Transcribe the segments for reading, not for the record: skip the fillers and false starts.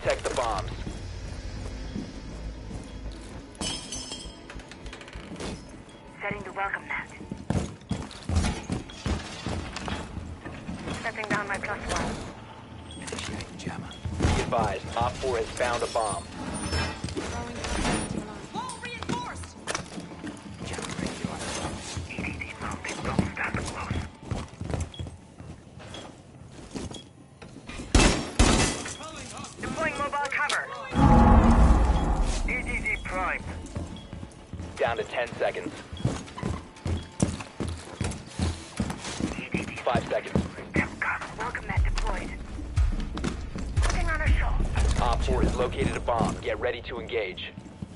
Protect the bombs. Setting the welcome mat. Setting down my +1. Initiating jammer. Be advised, Op 4 has found a bomb. Wall reinforced! Jammer radio on. EDD mounted. Don't stand close. Deploying mobile cover. EDD primed. Down to 10 seconds. 5 seconds. Welcome mat deployed. Putting on a show. Op 4 has located a bomb. Get ready to engage.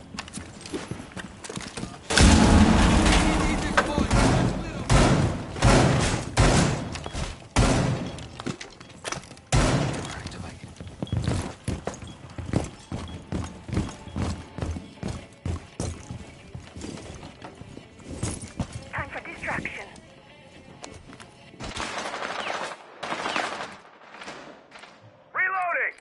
Activated. Time for distraction. Reloading!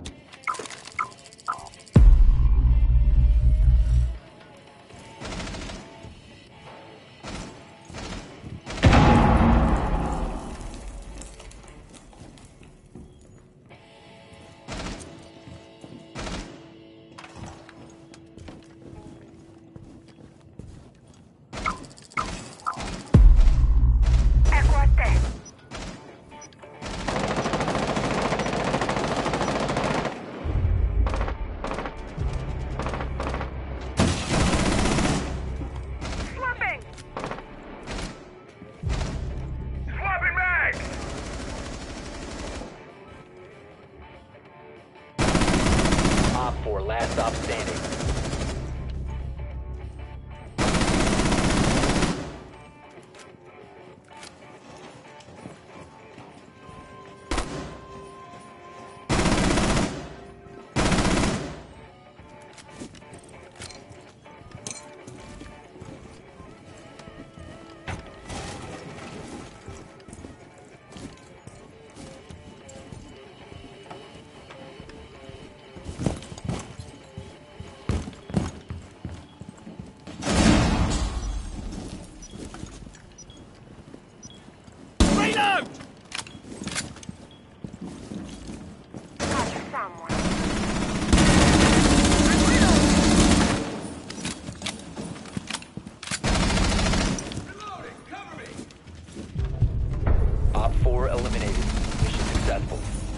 Equate. Swapping! Swapping mag! Op 4, last stop standing. Reload! Catch someone. Reloading! Cover me! Op 4 eliminated. Mission successful.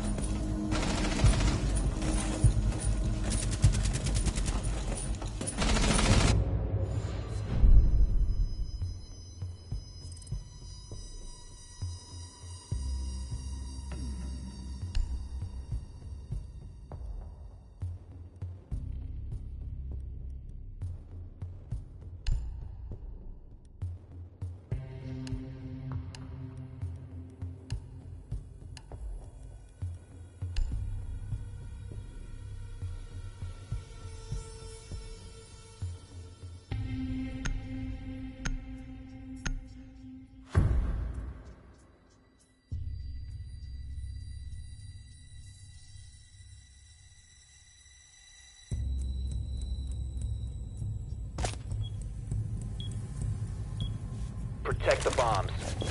Protect the bombs.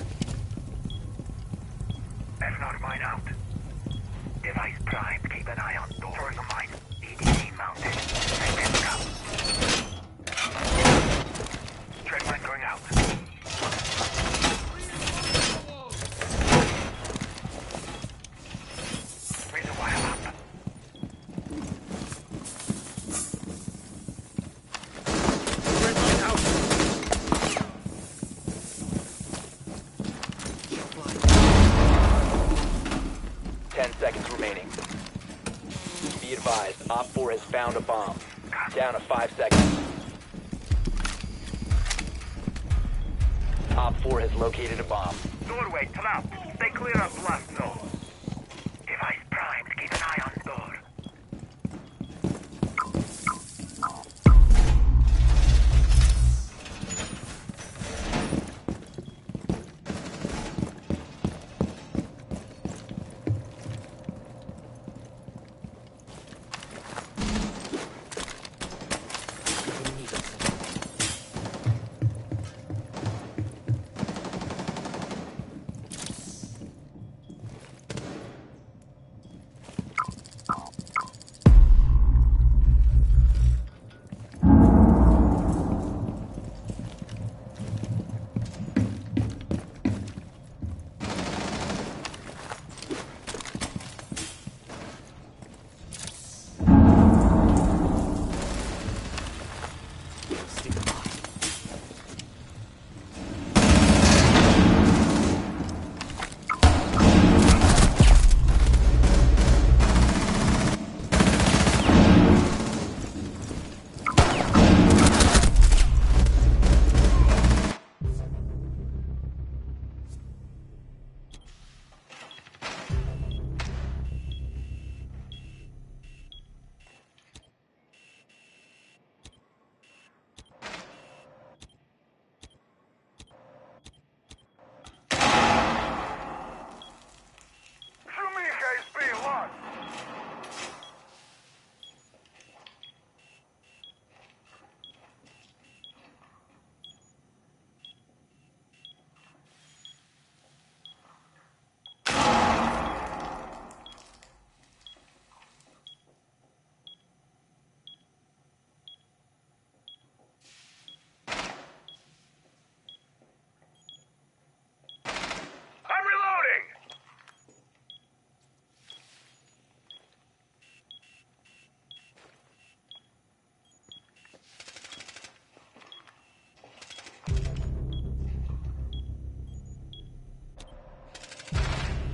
That's not mine out. Device primed. Keep an eye on door. Throwing a mine. EDD mounted. Send them out. Trend mine going out. Razor wire up. Red line out! 10 seconds remaining. Be advised, Op 4 has found a bomb. Down to 5 seconds. Op 4 has located a bomb. Doorway trapped. Stay clear of blast zone. Device primed. Keep an eye on door.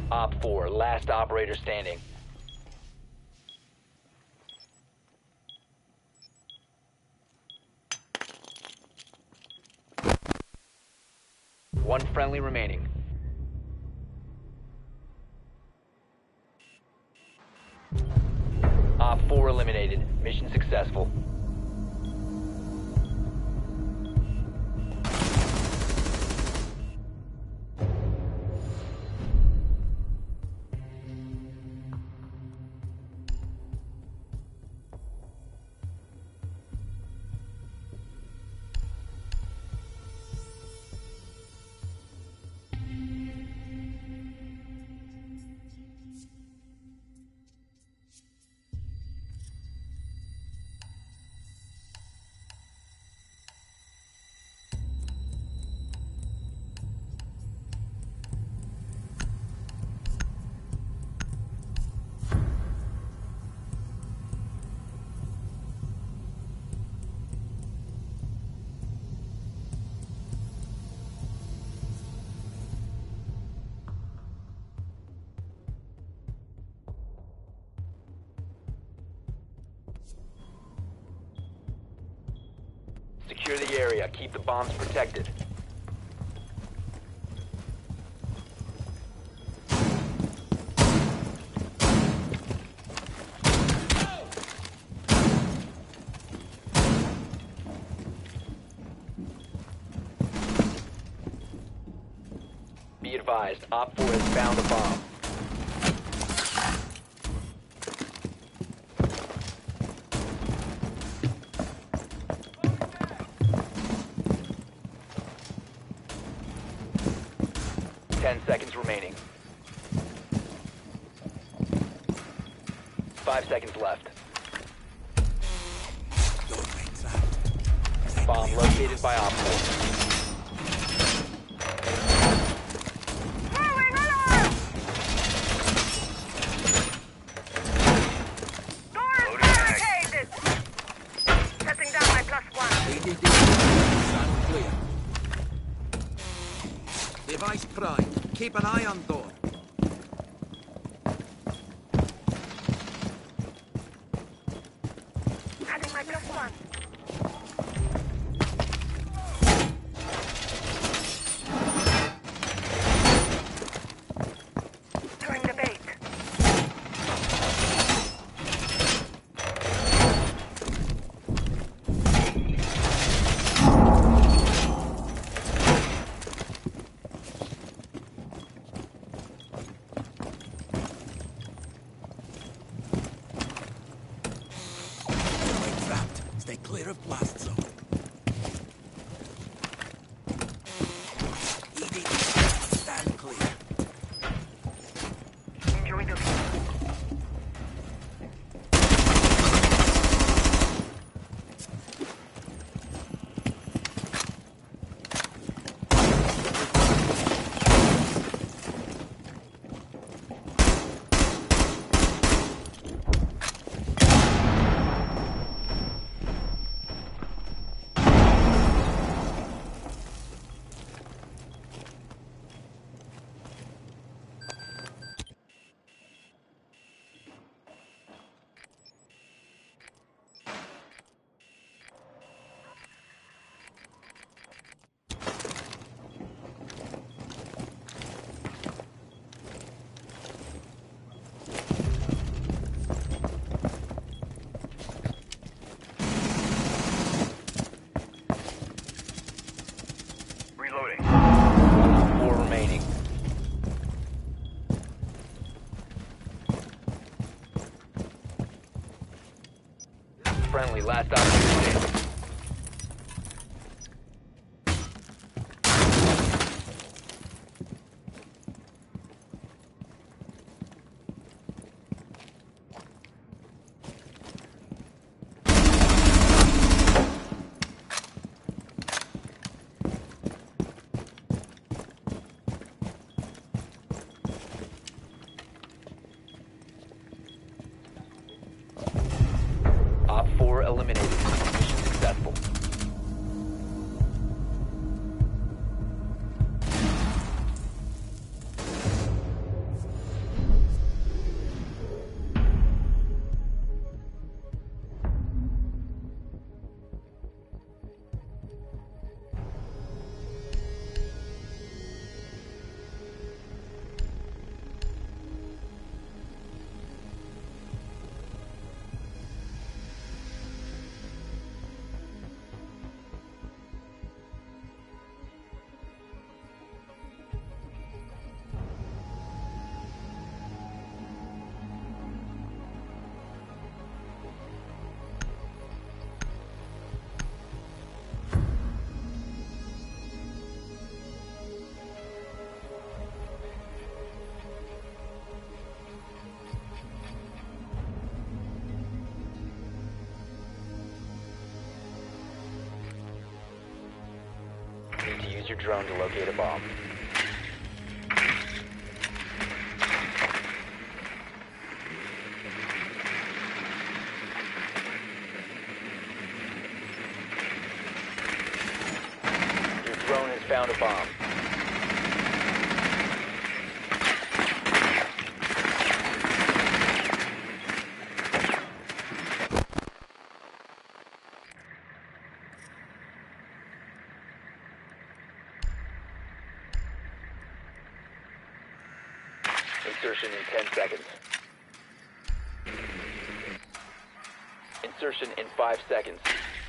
Op 4, last operator standing. One friendly remaining. Op 4 eliminated. Mission successful. Secure the area. Keep the bombs protected. Be advised, Op 4 has found a bomb. Seconds remaining. 5 seconds left. Bomb located by Op 4. Device prime. Keep an eye on door. Adding my +1. Throwing the bait. Stay clear of blast zone. ED, stand clear. Enjoy the view. Reloading. 4 remaining. Friendly, last operator standing. Op 4 eliminated. Mission successful. use your drone to locate a bomb. Your drone has found a bomb. Insertion in 10 seconds. Insertion in 5 seconds.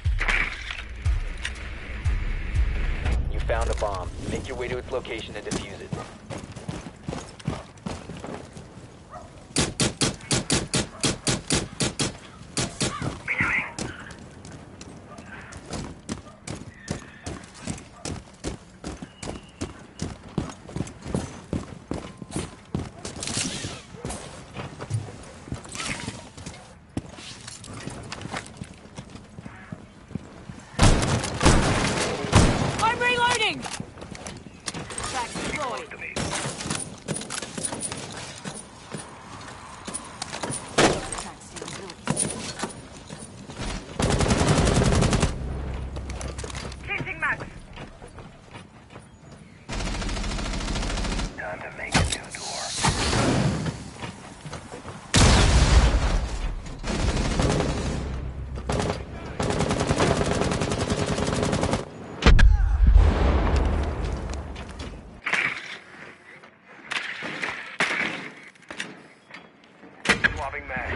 You found a bomb. Make your way to its location and defuse it. I'm reloading! Back deployed. Changing max. Time to make a new door. Swapping mag.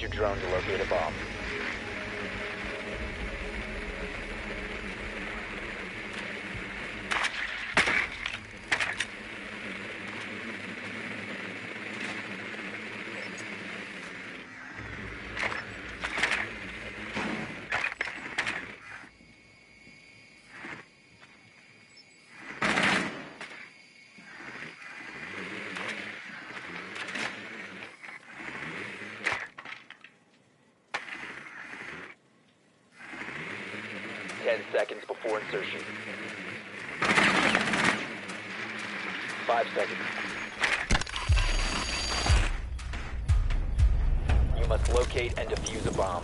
your drone to locate a bomb. Seconds before insertion. 5 seconds. You must locate and defuse a bomb.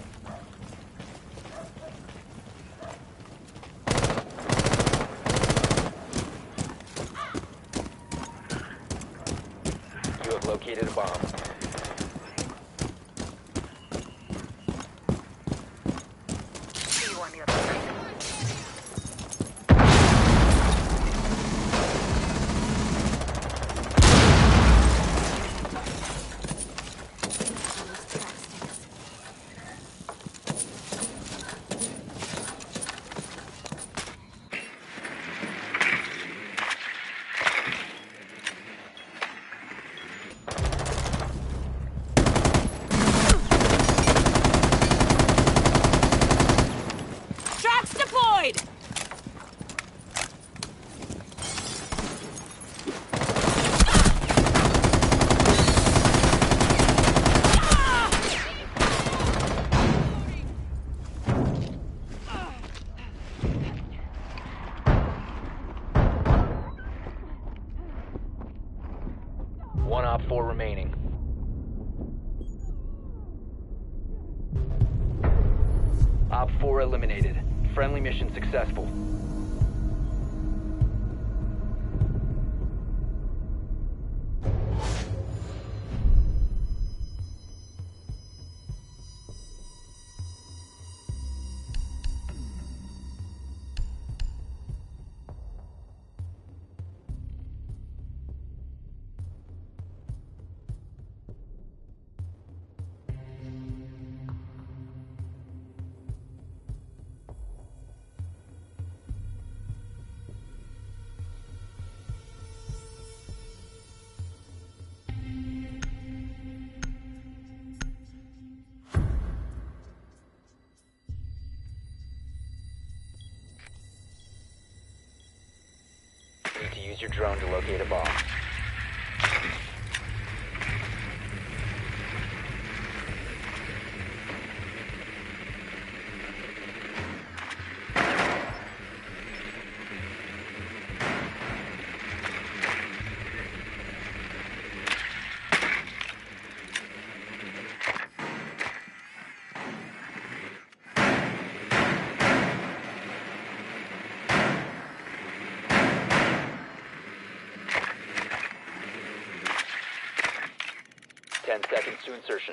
You have located a bomb. See you on the other side. Traps deployed! One Op 4 remaining. Op 4 eliminated. Friendly mission successful. Need to use your drone to locate a bomb. Seconds to insertion.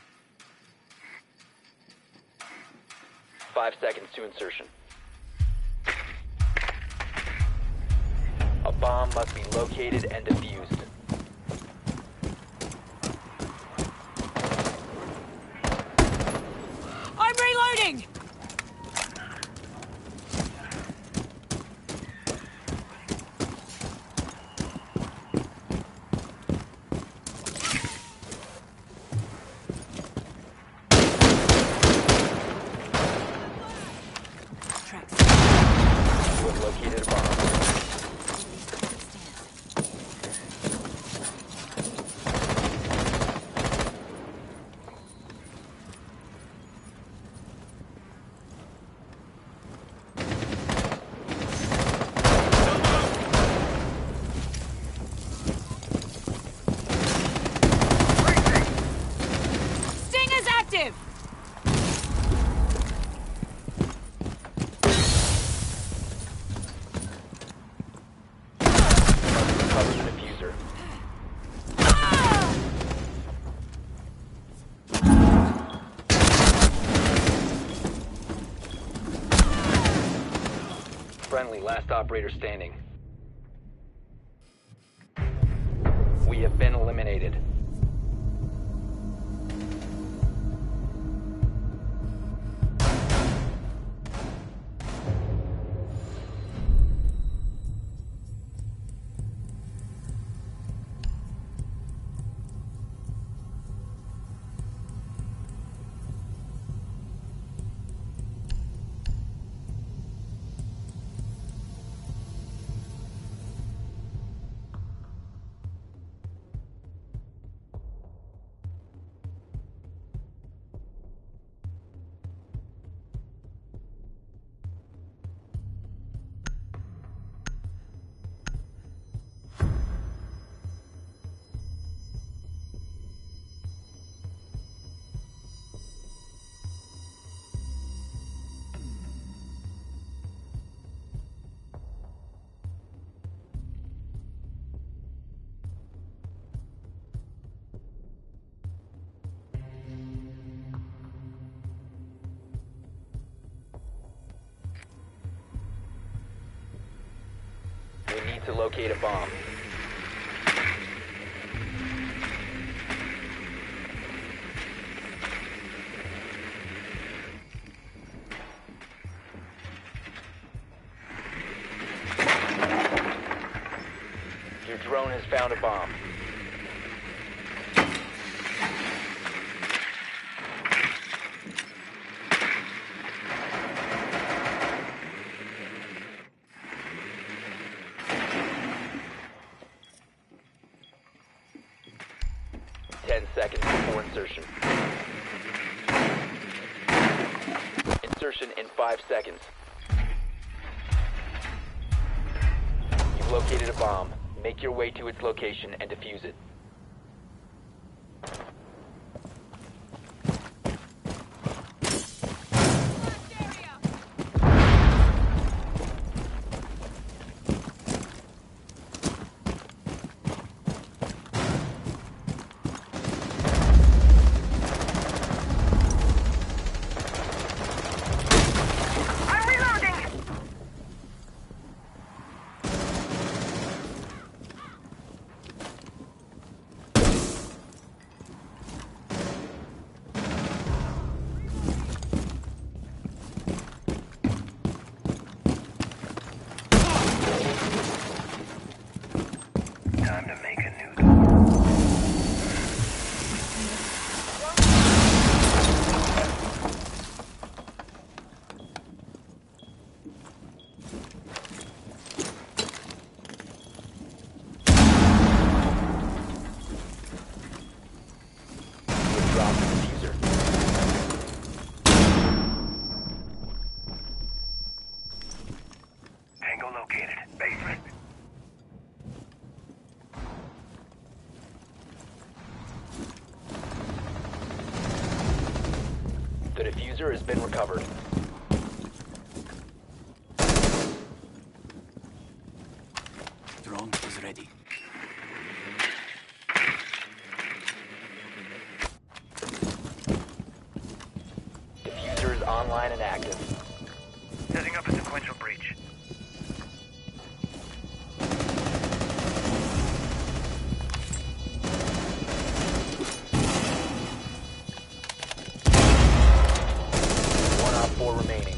5 seconds to insertion. A bomb must be located and defused. I'm reloading! You have located a bomb. Sting is active! Recover the diffuser. Friendly, last operator standing. We have been eliminated. to locate a bomb. Your drone has found a bomb. Seconds before insertion. Insertion in 5 seconds. You've located a bomb. Make your way to its location and defuse it. Time to make a new door. Drop the diffuser. Tango located. Basement. The diffuser has been recovered. Drone is ready. Diffuser is online and active. Setting up a sequential breach. One op 4 remaining.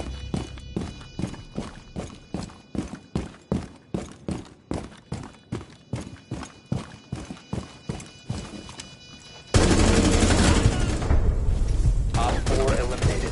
Op 4 eliminated.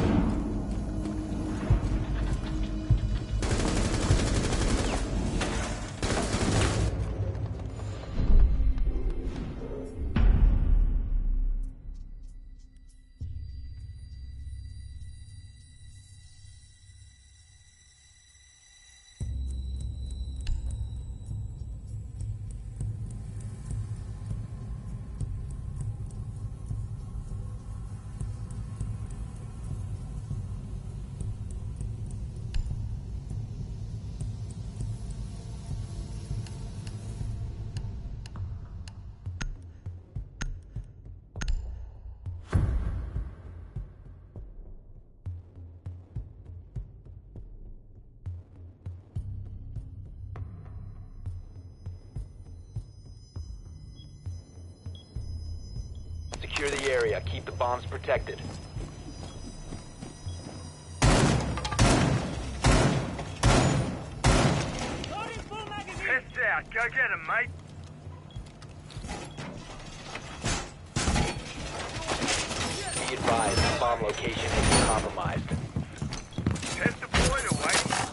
Secure the area. Keep the bombs protected. Heads out. Go get him, mate. Be advised, bomb location has been compromised. Heads deployed away.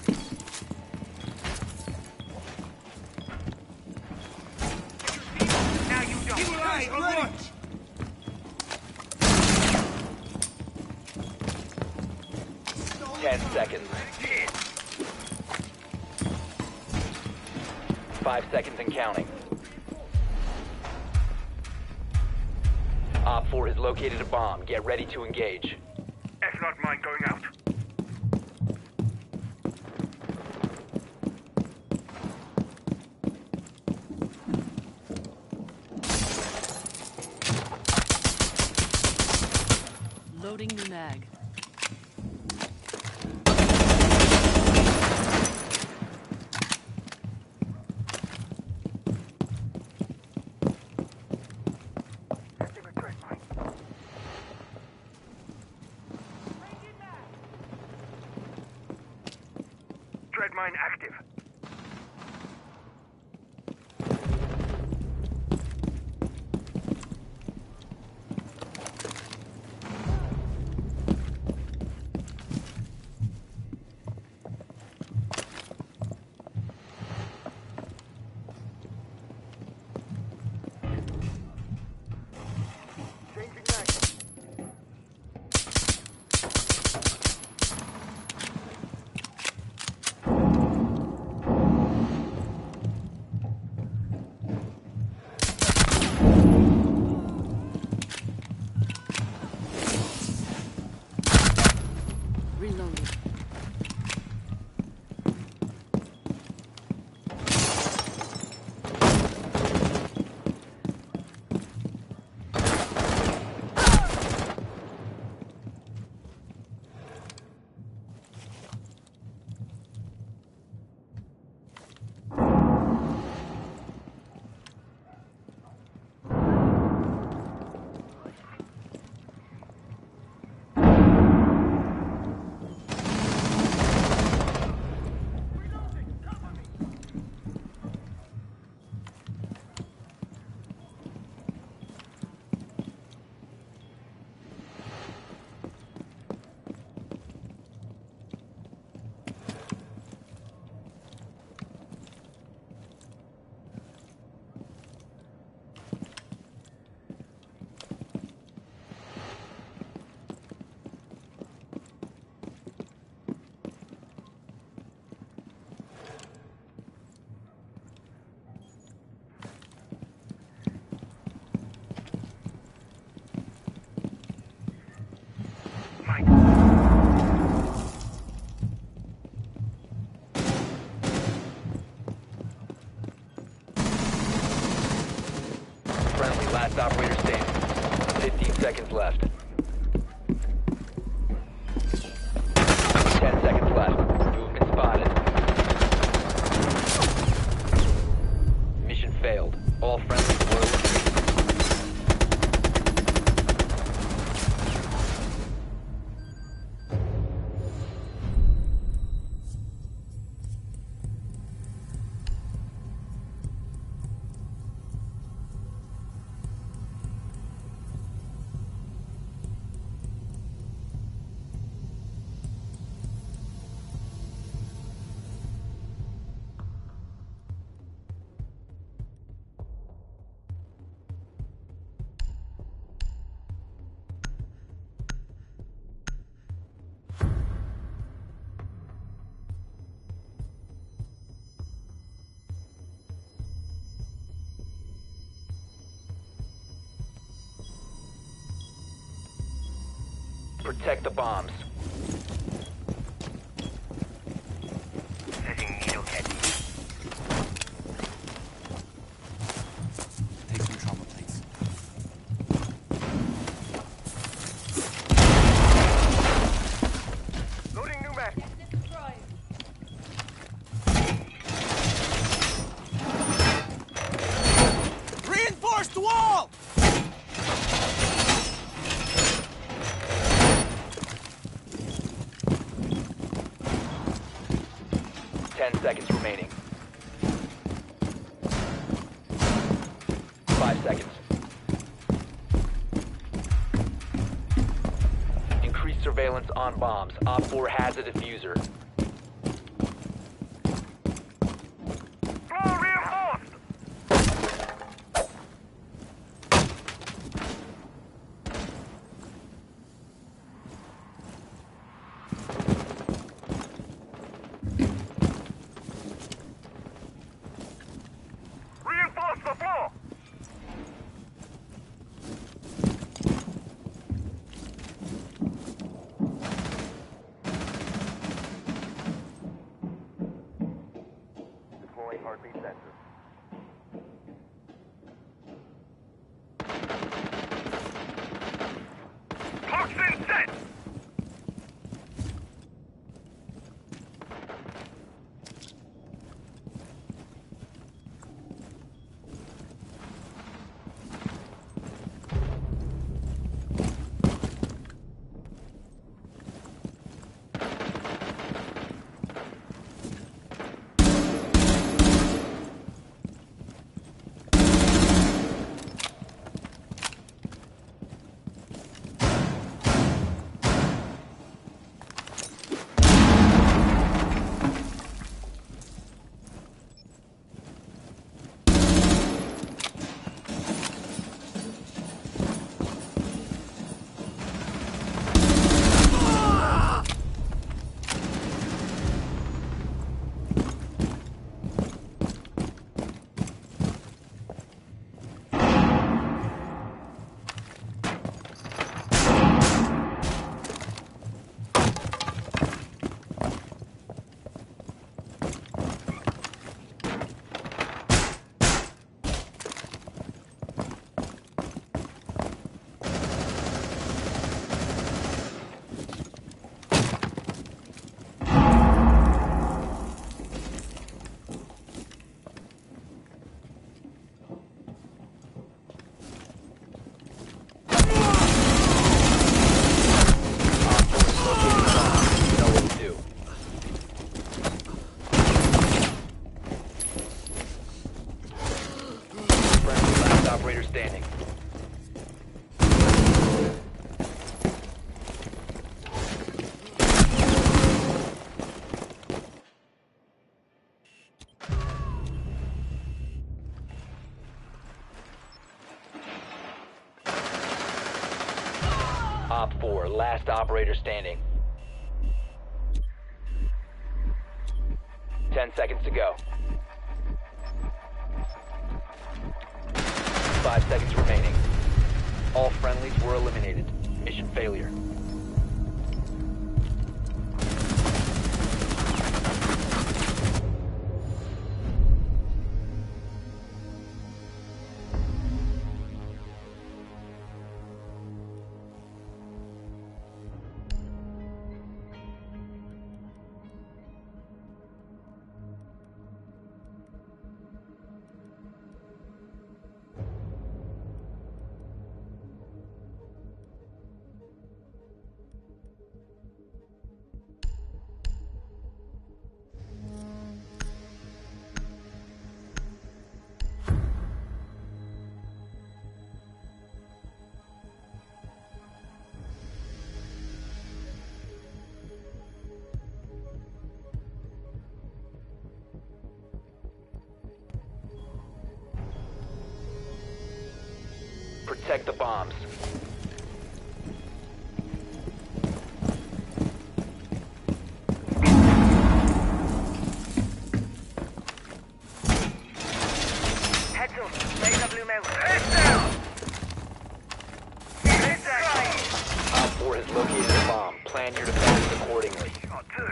Now you don't. Keep alive, ready! 10 seconds. 5 seconds and counting. Op 4 has located a bomb. Get ready to engage. F not mine going out. Loading new mag. mine active. Reloading. Friendly, last operator standing. 15 seconds left. 10 seconds left. You have been spotted. Mission failed. All friendlies were eliminated. Protect the bombs. Setting needlehead. Take some trauma plates. Loading new mag. Reinforce the wall! 10 seconds remaining. 5 seconds. Increased surveillance on bombs. Op 4 has a diffuser. Floor reinforced. Reinforce the floor. Deploying heartbeat sensor. Toxin set! operator standing. Op 4, last operator standing. 10 seconds to go. 5 seconds remaining. All friendlies were eliminated. Mission failure. Protect the bombs. Heads up. Laser blue out. Heads down. Heads down. Op 4 has located a bomb. Plan your defense accordingly. Got two.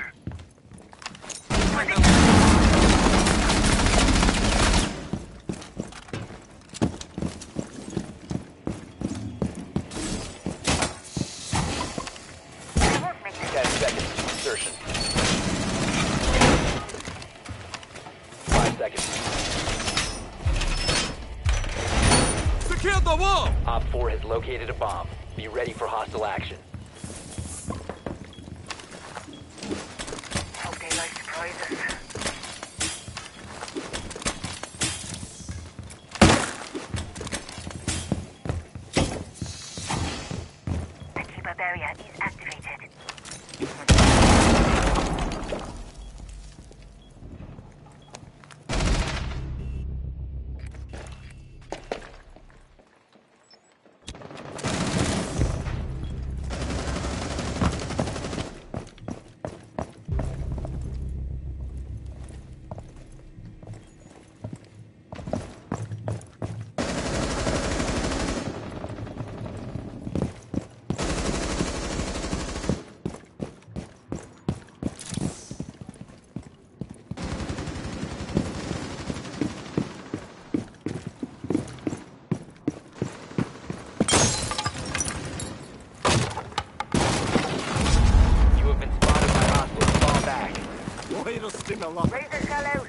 Insertion. 5 seconds. Secure the wall! Op 4 has located a bomb. Be ready for hostile action. Hope they like surprises. The keep-up area is activated. Razor shell out.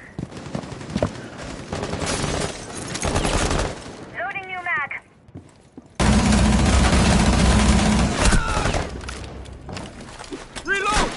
Loading new mag. Reload!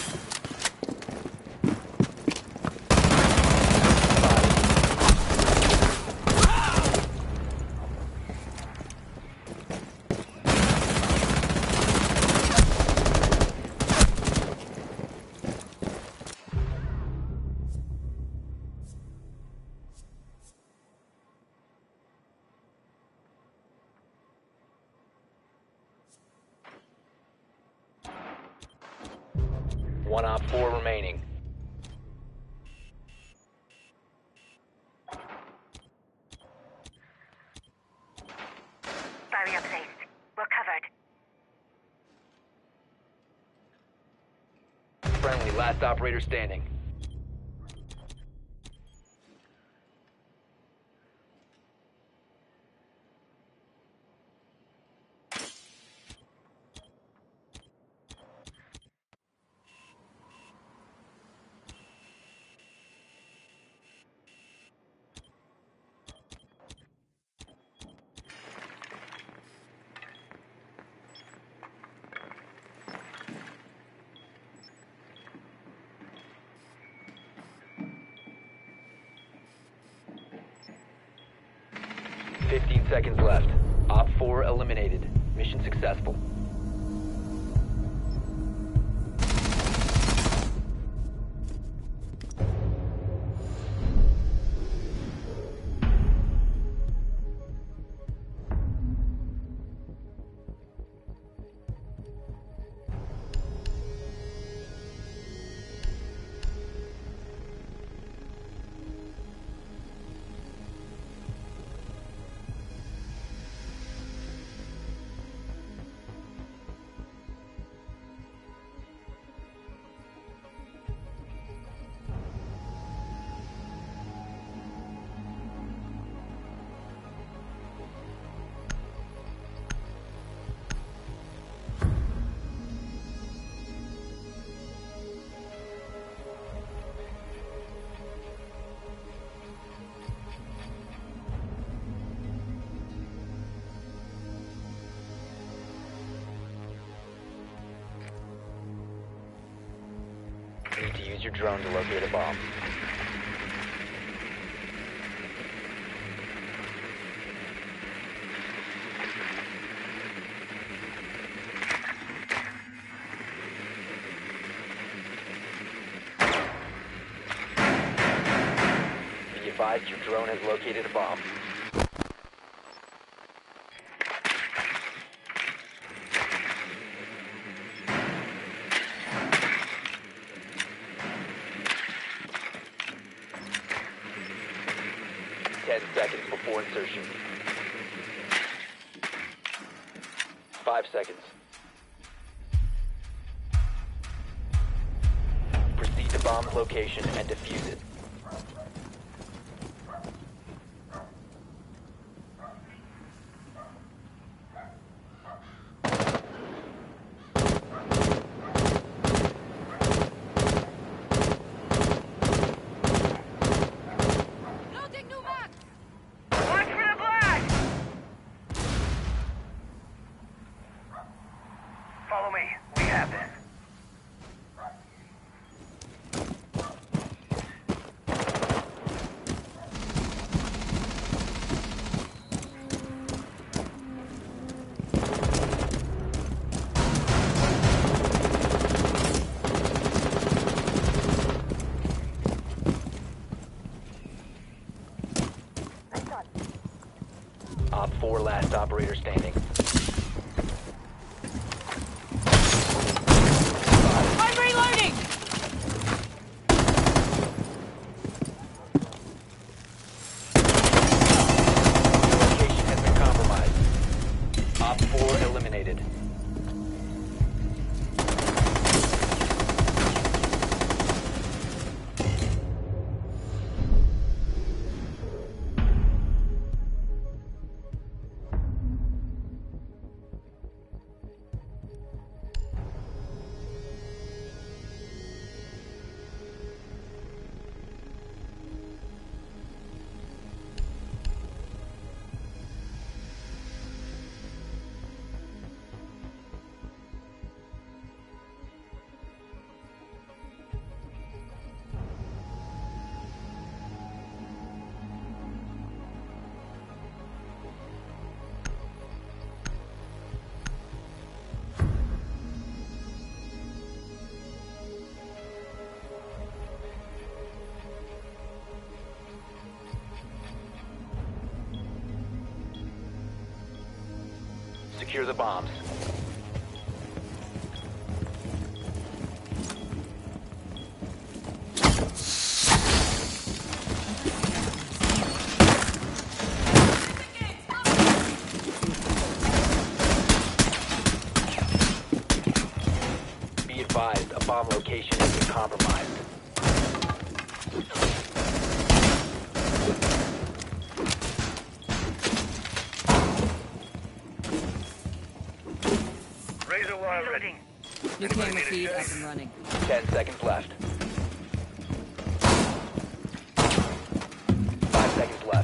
One Op 4 remaining. Barrier placed. We're covered. Friendly, last operator standing. 15 seconds left. Op 4 eliminated. Mission successful. You need to use your drone to locate a bomb. Be advised your drone has located a bomb. Seconds before insertion. 5 seconds. Proceed to bomb's location and defuse it. Follow me. We have this. Op 4 last operator standing. I'm reloading! Location has been compromised. Op 4 eliminated. Secure the bombs. Be advised, a bomb location has been compromised. Razor wire ready. New camera feed up and running. 10 seconds left. 5 seconds left.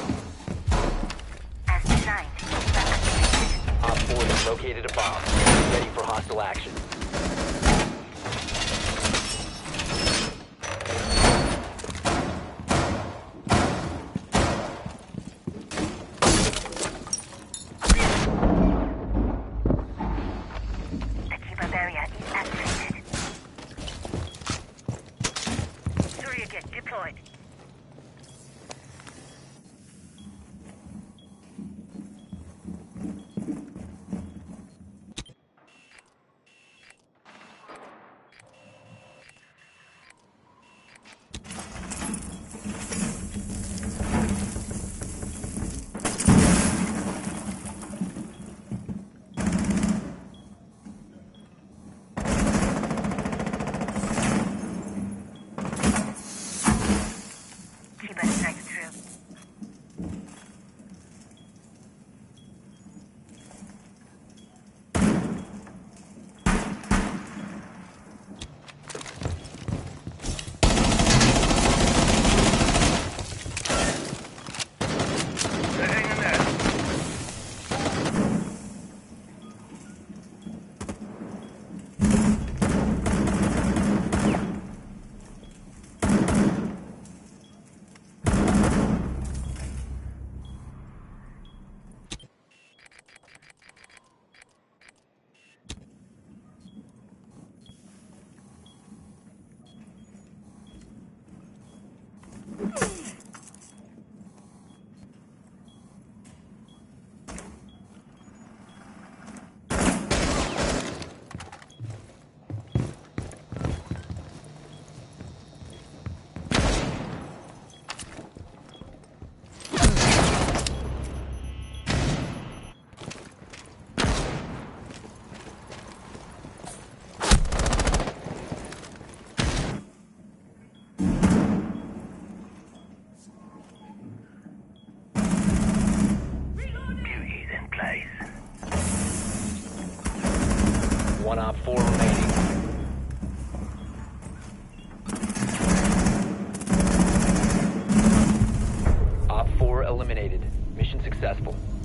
As designed. Op 4 has located a bomb. Ready for hostile action. One Op 4 remaining. Op 4 eliminated. Mission successful.